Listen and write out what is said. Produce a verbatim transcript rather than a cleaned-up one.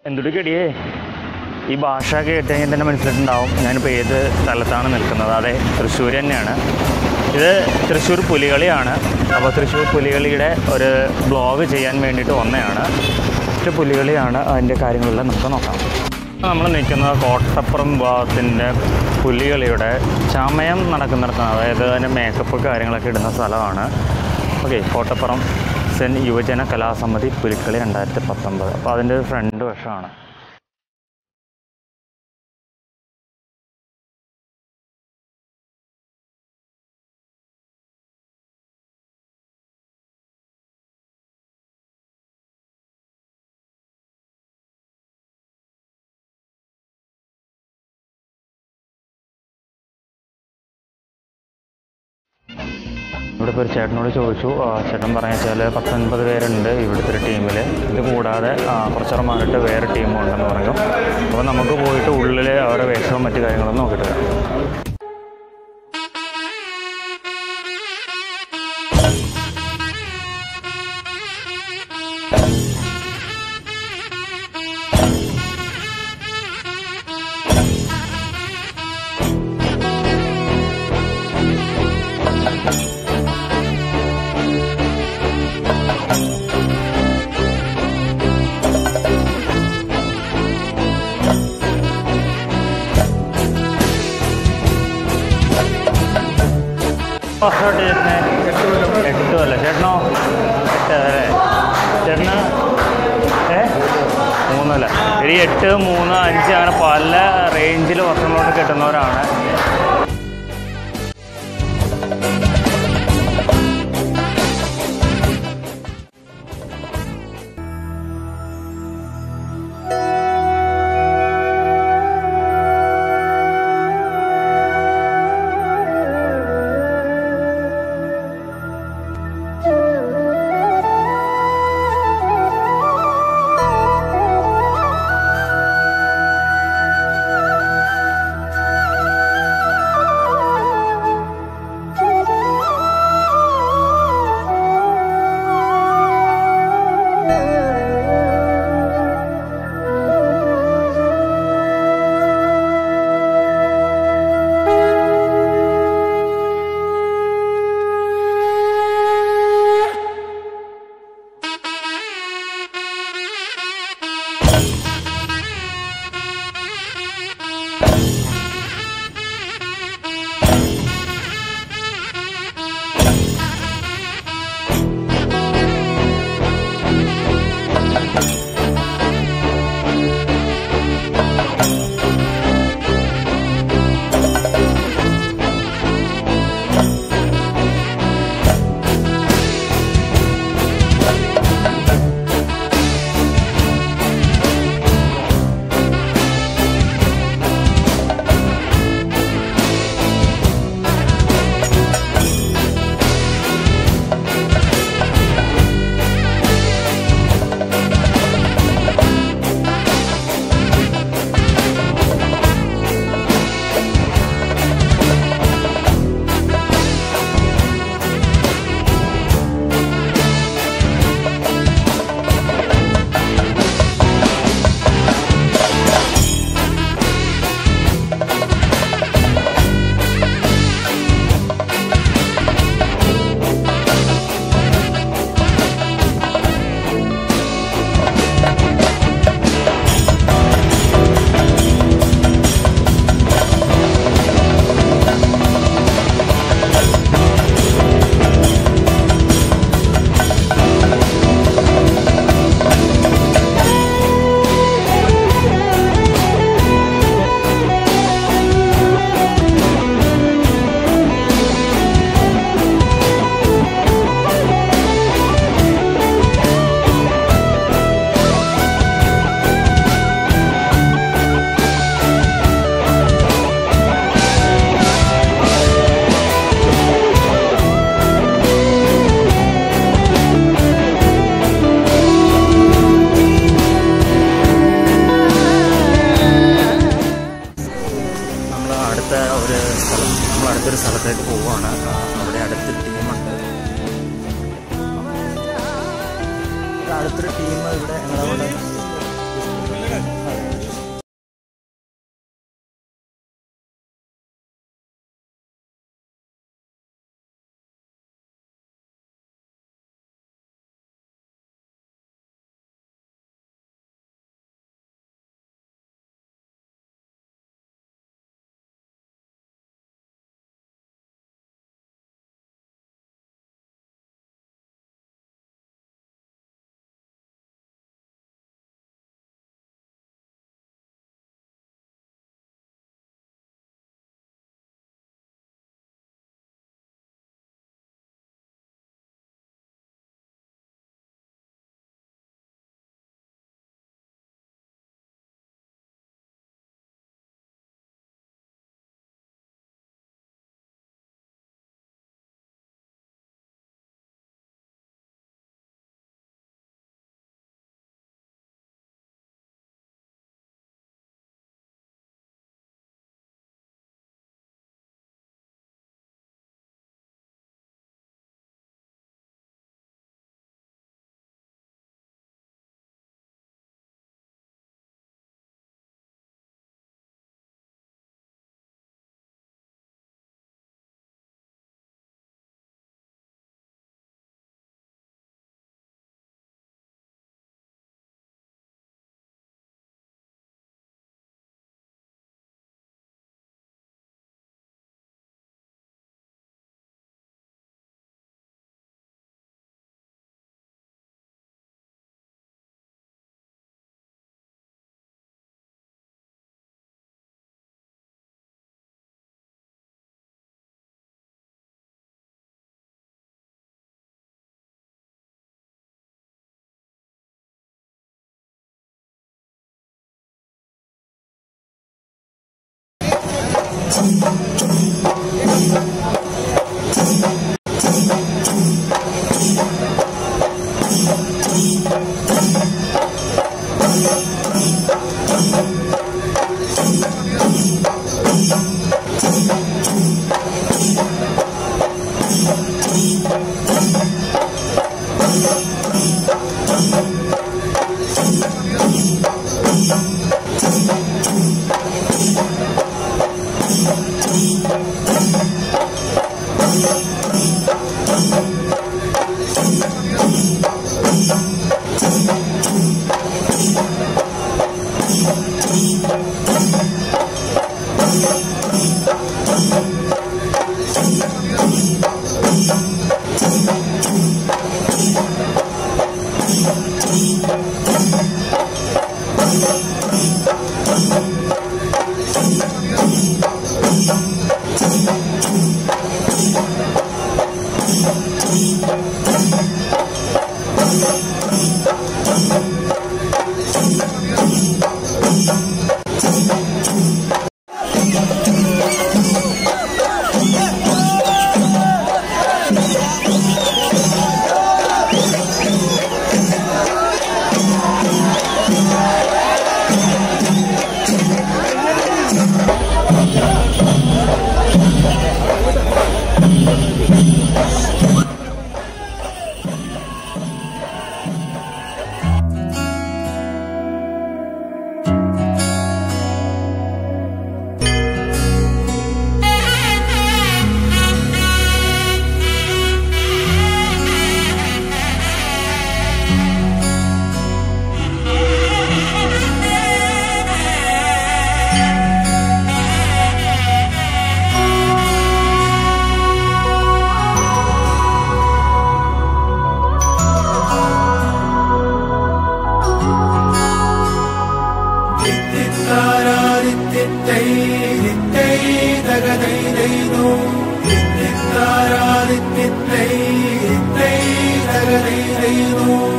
എന്തുടിക്കടിയേ ഈ ഭാഷ കേട്ട് കഴിഞ്ഞാൽ തന്നെ മനസ്സിലായിട്ടുണ്ടാവും ഞാനിപ്പോൾ ഏത് സ്ഥലത്താണ് നിൽക്കുന്നത്. അതെ, തൃശ്ശൂർ തന്നെയാണ്. ഇത് തൃശ്ശൂർ പുലികളിയാണ്. അപ്പോൾ തൃശ്ശൂർ പുലികളിയുടെ ഒരു ബ്ലോഗ് ചെയ്യാൻ വേണ്ടിയിട്ട് വന്നതാണ്. മറ്റു പുലികളിയാണ്, അതിൻ്റെ കാര്യങ്ങളെല്ലാം നമുക്ക് നോക്കാം. നമ്മൾ നിൽക്കുന്നത് കോട്ടപ്പുറം ഭാഗത്തിൻ്റെ പുലികളിയുടെ ചമയം നടക്കുന്നിടത്താണ്. അതായത് അതിൻ്റെ മേക്കപ്പ് കാര്യങ്ങളൊക്കെ ഇടുന്ന സ്ഥലമാണ്. ഓക്കെ, കോട്ടപ്പുറം സെൻറ്റ് യുവജന കലാസമിതി പുലിക്കളി രണ്ടായിരത്തി പത്തൊമ്പത്. അപ്പോൾ അതിൻ്റെ ഒരു ഫ്രണ്ട് വശമാണ്. ഇവിടെ ഇപ്പോൾ ഒരു ചേട്ടനോട് ചോദിച്ചു. ചേട്ടൻ പറഞ്ഞു വെച്ചാൽ പത്തൊൻപത് പേരുണ്ട് ഇവിടുത്തെ ഒരു ടീമിൽ. ഇത് കൂടാതെ കുറച്ചേറെ മാറിയിട്ട് വേറെ ടീമും ഉണ്ടെന്ന് പറഞ്ഞു. അപ്പോൾ നമുക്ക് പോയിട്ട് ഉള്ളിൽ അവരുടെ വേഷവും മറ്റു കാര്യങ്ങളൊന്നും നോക്കിയിട്ട് വരാം. ചേട്ടനെ എട്ട് അല്ല ചേട്ടനോ? അല്ലേ ചേട്ടന് ഏ മൂന്നല്ല. ഒരു എട്ട് മൂന്ന് അഞ്ച് അങ്ങനെ പല റേഞ്ചിൽ വർഷങ്ങളോട്ട് കിട്ടുന്നവരാണ്. അടുത്തൊരു സ്ഥലത്തേക്ക് പോവുകയാണ്. അവിടെ അടുത്തൊരു ടീമുണ്ട്. അടുത്തൊരു ടീം ഇവിടെ ഞങ്ങളവിടെ Hey, hey, hey, hey, hey, hey, hey,